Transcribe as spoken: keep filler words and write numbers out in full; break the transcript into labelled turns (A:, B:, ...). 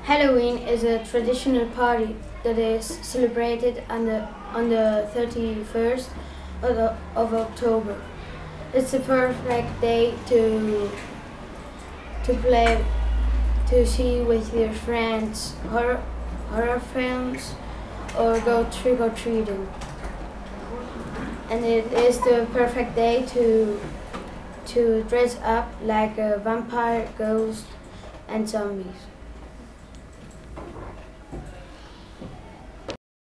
A: Halloween is a traditional party that is celebrated on the, on the thirty-first of, the, of October. It's the perfect day to, to play, to see with your friends horror, horror films or go trick-or-treating. And it is the perfect day to, to dress up like a vampire, ghost and zombies.